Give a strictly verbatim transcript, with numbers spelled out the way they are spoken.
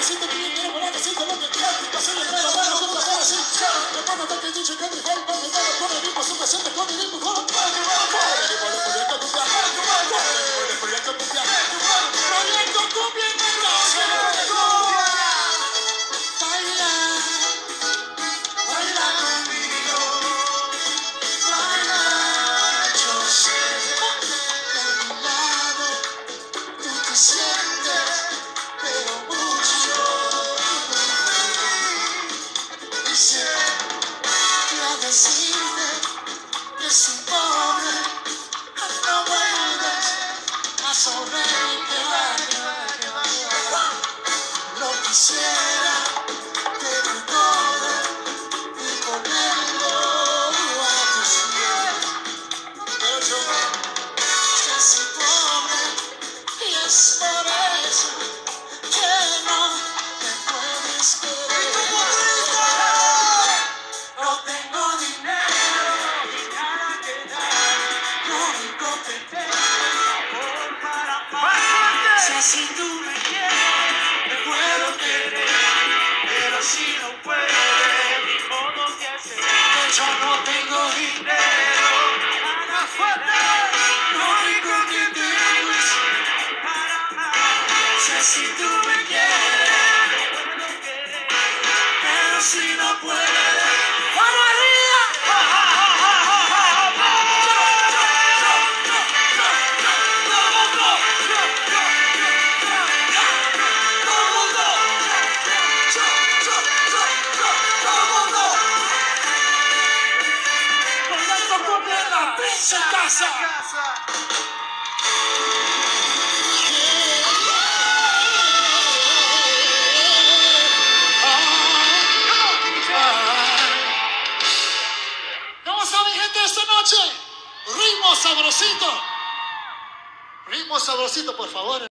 siento que bien quiero volar, siento lo que quiero. Pasé de pelo, bueno, con la cara así. Me pongo tanto dicho que mi gol, con mi gol, con el ritmo, su pasión, con mi ritmo, con el proyecto cumbia. Proyecto cumbia. Proyecto cumbia en el baila, baila conmigo. Baila, yo sé. De mi lado, tú te sientes, pero mucho. Y sé que a decirte que soy pobre, no vuelves a sonreír, que va, que va, que va, que va. Lo quisiera tener todo y ponerlo a tus pies. Pero yo que soy pobre y es por eso que no me puedes querer. No tengo dinero ni nada que dar, lo único que tengo para amar. Si así tú me quieres, me puedo querer, pero si no puedes, ni modo que hacer. Que yo no tengo dinero, nada fuerte, lo único que tengo es para amar. Si así tú me quieres, me puedo querer, pero si no puedes. ¡Vamos arriba! ¡Se casa! ¿Cómo está mi gente esta noche? Ritmo sabrosito. Ritmo sabrosito, por favor.